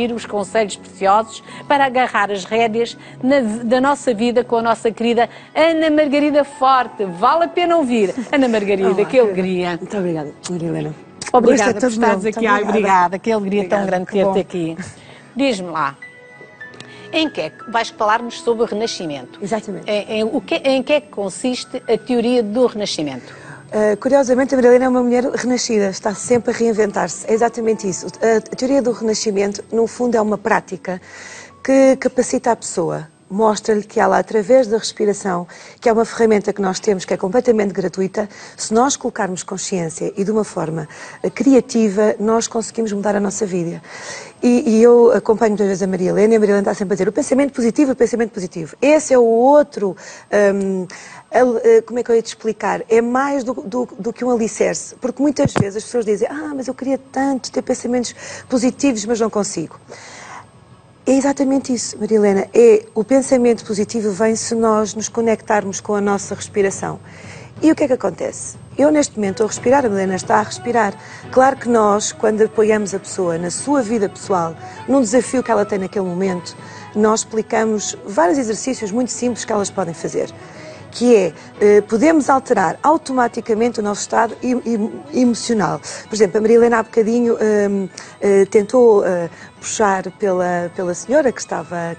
ouvir os conselhos preciosos para agarrar as rédeas da nossa vida com a nossa querida Ana Margarida Forte. Vale a pena ouvir. Ana Margarida, que alegria. Muito obrigada, Maria Helena. Obrigada por estares aqui. Ai, obrigada. Que alegria tão grande ter-te aqui. Diz-me lá, em que é que vais falar-nos sobre o Renascimento? Exatamente. Em que é que consiste a teoria do Renascimento? Curiosamente, a Maria Helena é uma mulher renascida, está sempre a reinventar-se. É exatamente isso. A teoria do Renascimento, no fundo, é uma prática que capacita a pessoa. Mostra-lhe que ela, através da respiração, que é uma ferramenta que nós temos, que é completamente gratuita, se nós colocarmos consciência e de uma forma criativa, nós conseguimos mudar a nossa vida. E eu acompanho muitas vezes a Maria Helena, e a Maria Helena está sempre a dizer o pensamento positivo, o pensamento positivo. Esse é o outro, como é que eu ia te explicar? É mais do que um alicerce, porque muitas vezes as pessoas dizem, mas eu queria tanto ter pensamentos positivos, mas não consigo. É exatamente isso, Maria Helena. O pensamento positivo vem se nós nos conectarmos com a nossa respiração. E o que é que acontece? Eu, neste momento, estou a respirar, a Maria Helena está a respirar. Claro que nós, quando apoiamos a pessoa na sua vida pessoal, num desafio que ela tem naquele momento, nós explicamos vários exercícios muito simples que elas podem fazer. Que é, podemos alterar automaticamente o nosso estado emocional. Por exemplo, a Maria Helena há bocadinho tentou puxar pela senhora que estava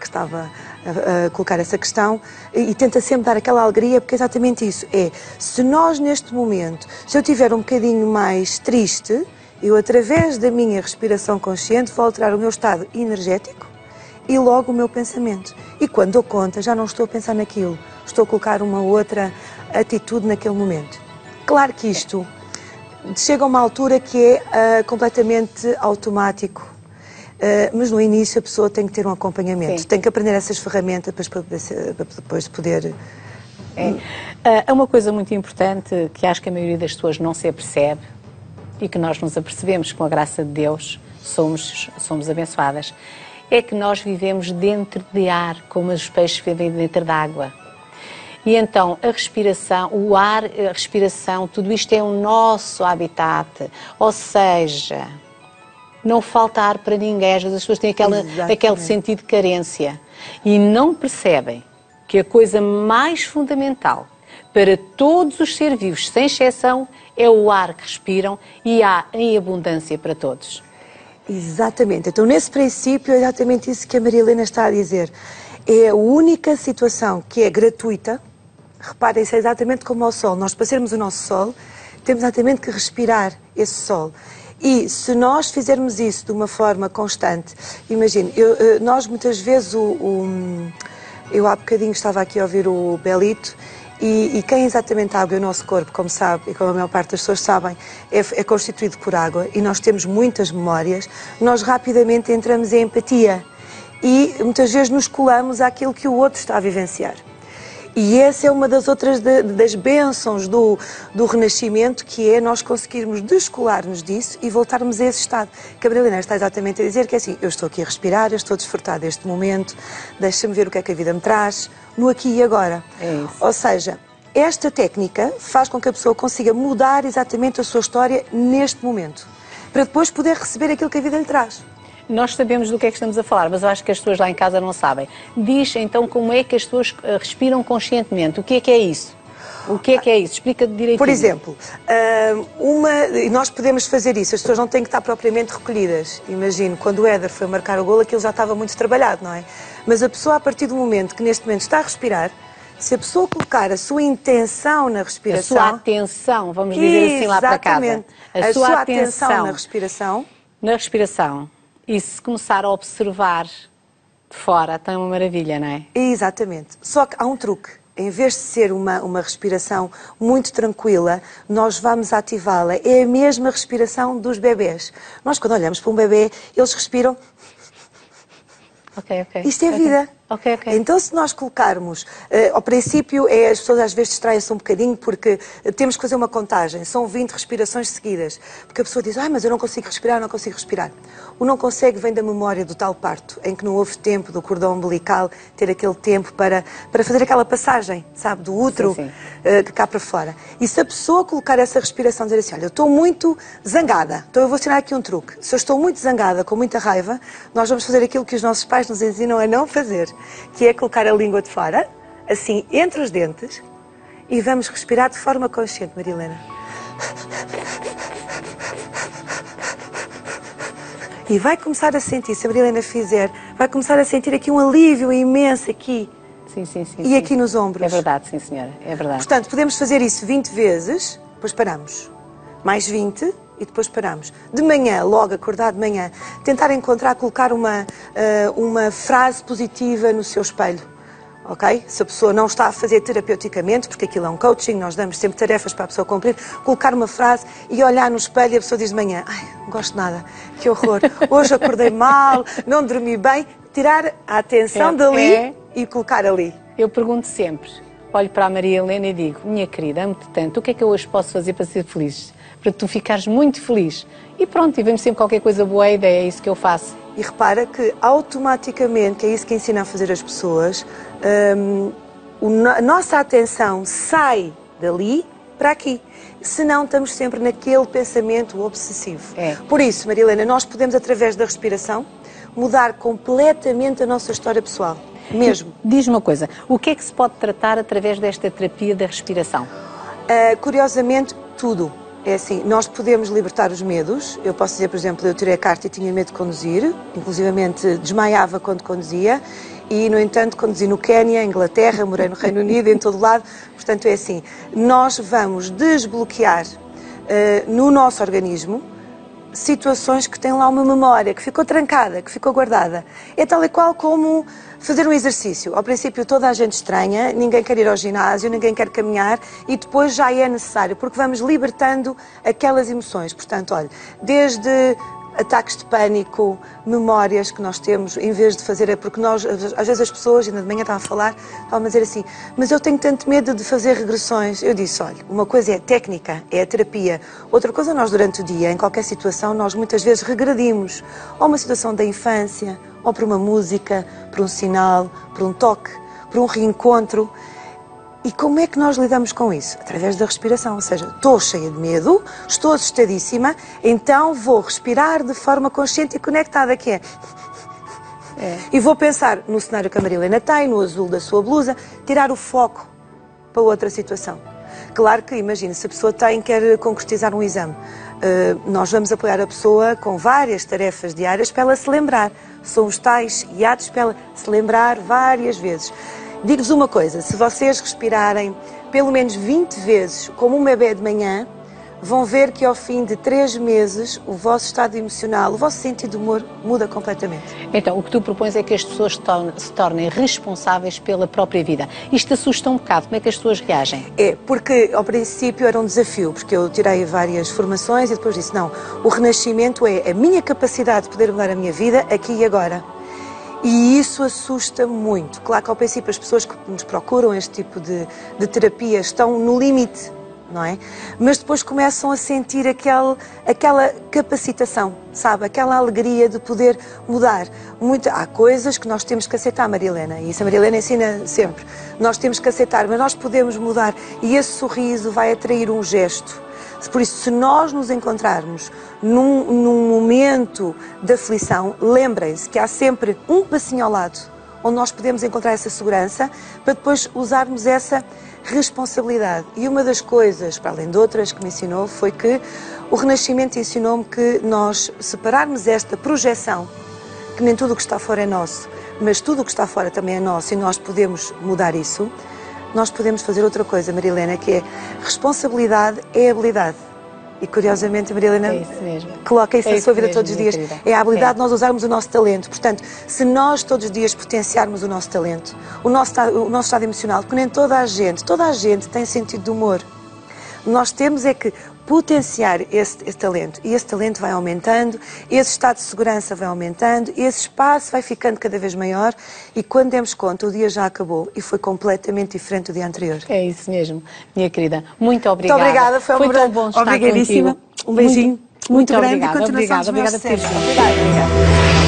a colocar essa questão e tenta sempre dar aquela alegria, porque é exatamente isso. Se nós neste momento, se eu estiver um bocadinho mais triste, eu através da minha respiração consciente vou alterar o meu estado energético e logo o meu pensamento. E quando dou conta, já não estou a pensar naquilo. Estou a colocar uma outra atitude naquele momento. Claro que isto chega a uma altura que é completamente automático, mas no início a pessoa tem que ter um acompanhamento, tem que aprender essas ferramentas para depois poder... É uma coisa muito importante que acho que a maioria das pessoas não se apercebe e que nós nos apercebemos com a graça de Deus, somos abençoadas, é que nós vivemos dentro de ar, como os peixes vivem dentro de água. E então, a respiração, o ar, a respiração, tudo isto é o nosso habitat. Ou seja, não falta ar para ninguém. Às vezes as pessoas têm aquele sentido de carência e não percebem que a coisa mais fundamental para todos os seres vivos, sem exceção, é o ar que respiram e há em abundância para todos. Exatamente. Então, nesse princípio, é exatamente isso que a Maria Helena está a dizer. É a única situação que é gratuita. Reparem, isso é exatamente como ao sol. Nós, para sermos o nosso sol, temos exatamente que respirar esse sol. E se nós fizermos isso de uma forma constante, imagine, nós muitas vezes, eu há bocadinho estava aqui a ouvir o Belito, e quem exatamente a água é o nosso corpo, como sabe, e como a maior parte das pessoas sabem, é constituído por água, e nós temos muitas memórias, nós rapidamente entramos em empatia, e muitas vezes nos colamos àquilo que o outro está a vivenciar. E essa é uma das outras das bênçãos do Renascimento, que é nós conseguirmos descolar-nos disso e voltarmos a esse estado. Que a Maria Helena está exatamente a dizer que é assim, eu estou aqui a respirar, eu estou a desfrutar deste momento, deixa-me ver o que é que a vida me traz, no aqui e agora. É isso. Ou seja, esta técnica faz com que a pessoa consiga mudar exatamente a sua história neste momento, para depois poder receber aquilo que a vida lhe traz. Nós sabemos do que é que estamos a falar, mas eu acho que as pessoas lá em casa não sabem. Diz, então, como é que as pessoas respiram conscientemente? O que é isso? O que é isso? Explica direitinho. Por exemplo, nós podemos fazer isso, as pessoas não têm que estar propriamente recolhidas. Imagino, quando o Éder foi marcar o golo, aquilo já estava muito trabalhado, não é? Mas a pessoa, a partir do momento que neste momento está a respirar, se a pessoa colocar a sua intenção na respiração... A sua atenção, vamos dizer assim lá para casa. A sua atenção na respiração... Na respiração. E se começar a observar de fora, tem uma maravilha, não é? Exatamente. Só que há um truque. Em vez de ser uma respiração muito tranquila, nós vamos ativá-la. É a mesma respiração dos bebés. Nós, quando olhamos para um bebê, eles respiram... Ok. Isto é vida. Ok, ok. Então, se nós colocarmos, ao princípio, as pessoas às vezes distraem-se um bocadinho porque temos que fazer uma contagem. São 20 respirações seguidas. Porque a pessoa diz, mas eu não consigo respirar, não consigo respirar. O não consegue vem da memória do tal parto, em que não houve tempo do cordão umbilical ter aquele tempo para fazer aquela passagem, sabe, do útero cá para fora. E se a pessoa colocar essa respiração, dizer assim, olha, eu estou muito zangada, então eu vou ensinar aqui um truque. Se eu estou muito zangada, com muita raiva, nós vamos fazer aquilo que os nossos pais nos ensinam a não fazer, que é colocar a língua de fora, assim, entre os dentes, e vamos respirar de forma consciente, Marilena. E vai começar a sentir, se a Marilena fizer, vai começar a sentir aqui um alívio imenso aqui. Sim, sim, sim. E aqui nos ombros. É verdade, sim, senhora, é verdade. Portanto, podemos fazer isso 20 vezes, depois paramos. Mais 20 e depois paramos. De manhã, logo acordar de manhã, tentar encontrar, colocar uma frase positiva no seu espelho. Ok? Se a pessoa não está a fazer terapeuticamente, porque aquilo é um coaching, nós damos sempre tarefas para a pessoa cumprir, colocar uma frase e olhar no espelho e a pessoa diz de manhã, não gosto nada, que horror, hoje acordei mal, não dormi bem, tirar a atenção dali e colocar ali. Eu pergunto sempre, olho para a Maria Helena e digo, minha querida, amo-te tanto, o que é que eu hoje posso fazer para ser feliz? Para tu ficares muito feliz. E pronto, e vemos sempre qualquer coisa boa, a ideia, é isso que eu faço. E repara que automaticamente, que é isso que ensina a fazer as pessoas, a nossa atenção sai dali para aqui. Senão estamos sempre naquele pensamento obsessivo. Por isso, Maria Helena, nós podemos, através da respiração, mudar completamente a nossa história pessoal. Mesmo. Diz-me uma coisa, o que é que se pode tratar através desta terapia da respiração? Curiosamente, tudo. É assim, nós podemos libertar os medos. Eu posso dizer, por exemplo, eu tirei a carta e tinha medo de conduzir, inclusivamente desmaiava quando conduzia, e, no entanto, conduzi no Quénia, Inglaterra, morei no Reino Unido, em todo lado. Portanto, é assim, nós vamos desbloquear no nosso organismo situações que têm lá uma memória, que ficou trancada, que ficou guardada. É tal e qual como fazer um exercício. Ao princípio toda a gente estranha, ninguém quer ir ao ginásio, ninguém quer caminhar e depois já é necessário, porque vamos libertando aquelas emoções. Portanto, olha, desde ataques de pânico, memórias que nós temos, em vez de fazer, porque nós, às vezes as pessoas, ainda de manhã estavam a falar, estavam a dizer assim, mas eu tenho tanto medo de fazer regressões. Eu disse, olha, uma coisa é a técnica, é a terapia, outra coisa nós durante o dia, em qualquer situação, nós muitas vezes regredimos, ou uma situação da infância, ou por uma música, por um sinal, por um toque, por um reencontro. E como é que nós lidamos com isso? Através da respiração, ou seja, estou cheia de medo, estou assustadíssima, então vou respirar de forma consciente e conectada, que é. E vou pensar no cenário que a Maria Helena tem, no azul da sua blusa, tirar o foco para outra situação. Claro que, imagina, se a pessoa quer concretizar um exame, nós vamos apoiar a pessoa com várias tarefas diárias para ela se lembrar. São os tais hiatos para ela se lembrar várias vezes. Digo-vos uma coisa, se vocês respirarem pelo menos 20 vezes como um bebê de manhã, vão ver que ao fim de 3 meses o vosso estado emocional, o vosso sentido de humor muda completamente. Então, o que tu propões é que as pessoas se tornem responsáveis pela própria vida. Isto assusta um bocado, como é que as pessoas reagem? Porque ao princípio era um desafio, porque eu tirei várias formações e depois disse, não, o renascimento é a minha capacidade de poder mudar a minha vida aqui e agora. E isso assusta muito. Claro que ao princípio as pessoas que nos procuram este tipo de terapia estão no limite, não é? Mas depois começam a sentir aquela capacitação, sabe? Aquela alegria de poder mudar. Há coisas que nós temos que aceitar, Maria Helena, e isso a Maria Helena ensina sempre. Nós temos que aceitar, mas nós podemos mudar. E esse sorriso vai atrair um gesto. Por isso, se nós nos encontrarmos num momento de aflição, lembrem-se que há sempre um passinho ao lado, onde nós podemos encontrar essa segurança, para depois usarmos essa responsabilidade. E uma das coisas, para além de outras, que me ensinou, foi que o Renascimento ensinou-me que nós separarmos esta projeção, que nem tudo o que está fora é nosso, mas tudo o que está fora também é nosso, e nós podemos mudar isso. Nós podemos fazer outra coisa, Maria Helena, que é responsabilidade é habilidade. E curiosamente a Maria Helena coloca isso na sua vida todos os dias. É a habilidade de nós usarmos o nosso talento. Portanto, se nós todos os dias potenciarmos o nosso talento, o nosso estado emocional, porque nem toda a gente tem sentido de humor. Nós temos é que potenciar esse talento. E esse talento vai aumentando, esse estado de segurança vai aumentando, esse espaço vai ficando cada vez maior e quando demos conta, o dia já acabou e foi completamente diferente do dia anterior. É isso mesmo, minha querida. Muito obrigada. Muito obrigada, foi tão bom estar obrigadíssima. contigo. Um beijinho muito grande obrigada, e continuação dos meus obrigada por ter sucessos. vindo. Obrigada.